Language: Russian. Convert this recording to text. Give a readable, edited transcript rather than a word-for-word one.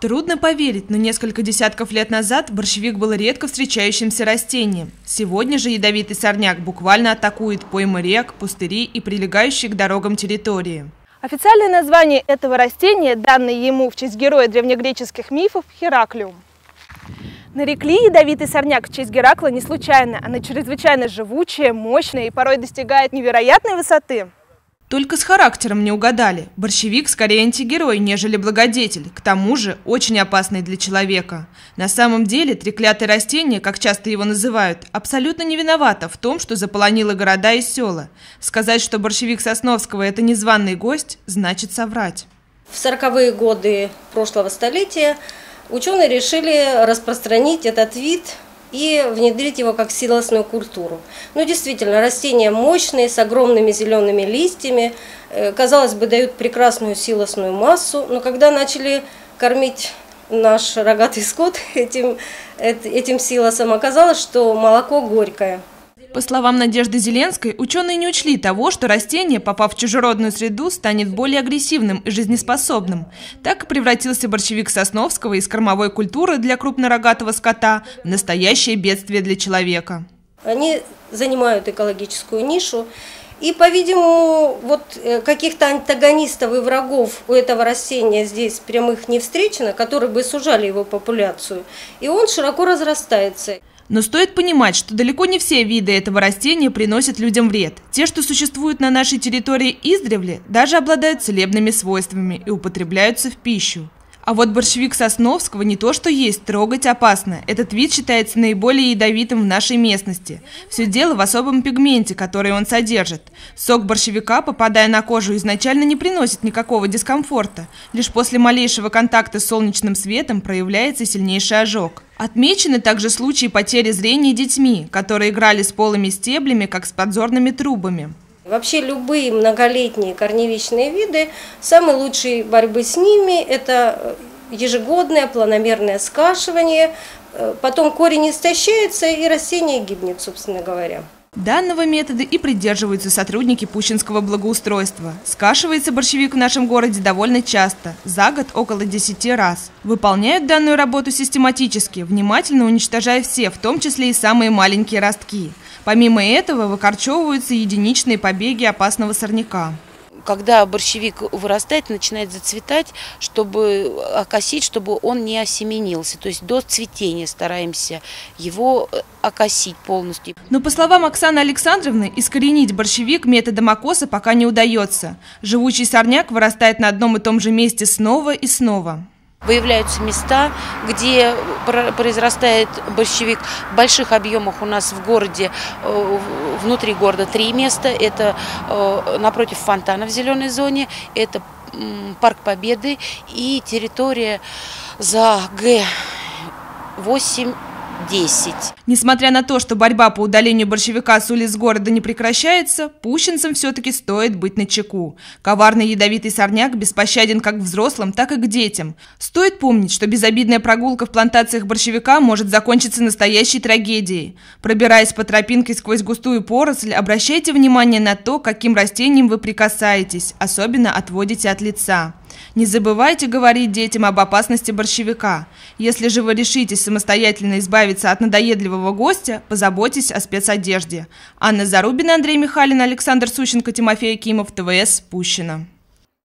Трудно поверить, но несколько десятков лет назад борщевик был редко встречающимся растением. Сегодня же ядовитый сорняк буквально атакует поймы рек, пустыри и прилегающие к дорогам территории. Официальное название этого растения, данное ему в честь героя древнегреческих мифов, Хераклиум. Нарекли ядовитый сорняк в честь Геракла не случайно. Она чрезвычайно живучая, мощная и порой достигает невероятной высоты. Только с характером не угадали. Борщевик скорее антигерой, нежели благодетель. К тому же очень опасный для человека. На самом деле треклятое растение, как часто его называют, абсолютно не виновато в том, что заполонило города и села. Сказать, что борщевик Сосновского – это незваный гость, значит соврать. В 40-е годы прошлого столетия ученые решили распространить этот вид и внедрить его как силосную культуру. Ну, действительно, растения мощные, с огромными зелеными листьями, казалось бы, дают прекрасную силосную массу, но когда начали кормить наш рогатый скот этим силосом, оказалось, что молоко горькое. По словам Надежды Зеленской, ученые не учли того, что растение, попав в чужеродную среду, станет более агрессивным и жизнеспособным. Так и превратился борщевик Сосновского из кормовой культуры для крупнорогатого скота в настоящее бедствие для человека. Они занимают экологическую нишу. И, по-видимому, каких-то антагонистов и врагов у этого растения здесь прямых не встречено, которые бы сужали его популяцию. И он широко разрастается. Но стоит понимать, что далеко не все виды этого растения приносят людям вред. Те, что существуют на нашей территории издревле, даже обладают целебными свойствами и употребляются в пищу. А вот борщевик Сосновского не то что есть, трогать опасно. Этот вид считается наиболее ядовитым в нашей местности. Все дело в особом пигменте, который он содержит. Сок борщевика, попадая на кожу, изначально не приносит никакого дискомфорта. Лишь после малейшего контакта с солнечным светом проявляется сильнейший ожог. Отмечены также случаи потери зрения детьми, которые играли с полыми стеблями, как с подзорными трубами. Вообще любые многолетние корневищные виды, самой лучшей борьбы с ними – это ежегодное планомерное скашивание, потом корень истощается и растение гибнет, собственно говоря. Данного метода и придерживаются сотрудники Пущинского благоустройства. Скашивается борщевик в нашем городе довольно часто, за год около 10 раз. Выполняют данную работу систематически, внимательно уничтожая все, в том числе и самые маленькие ростки. Помимо этого выкорчевываются единичные побеги опасного сорняка. Когда борщевик вырастает, начинает зацветать, чтобы окосить, чтобы он не осеменился. То есть до цветения стараемся его окосить полностью. Но по словам Оксаны Александровны, искоренить борщевик методом окоса пока не удается. Живучий сорняк вырастает на одном и том же месте снова и снова. Выявляются места, где произрастает борщевик. В больших объемах у нас в городе, внутри города 3 места. Это напротив фонтана в зеленой зоне, это Парк Победы и территория за Г8-10. Несмотря на то, что борьба по удалению борщевика с улиц города не прекращается, пущинцам все-таки стоит быть начеку. Коварный ядовитый сорняк беспощаден как к взрослым, так и к детям. Стоит помнить, что безобидная прогулка в плантациях борщевика может закончиться настоящей трагедией. Пробираясь по тропинке сквозь густую поросль, обращайте внимание на то, к каким растениям вы прикасаетесь, особенно отводите от лица. Не забывайте говорить детям об опасности борщевика. Если же вы решитесь самостоятельно избавиться от надоедливого гостя, позаботьтесь о спецодежде. Анна Зарубина, Андрей Михалин, Александр Сущенко, Тимофей Акимов, ТВС, Пущино.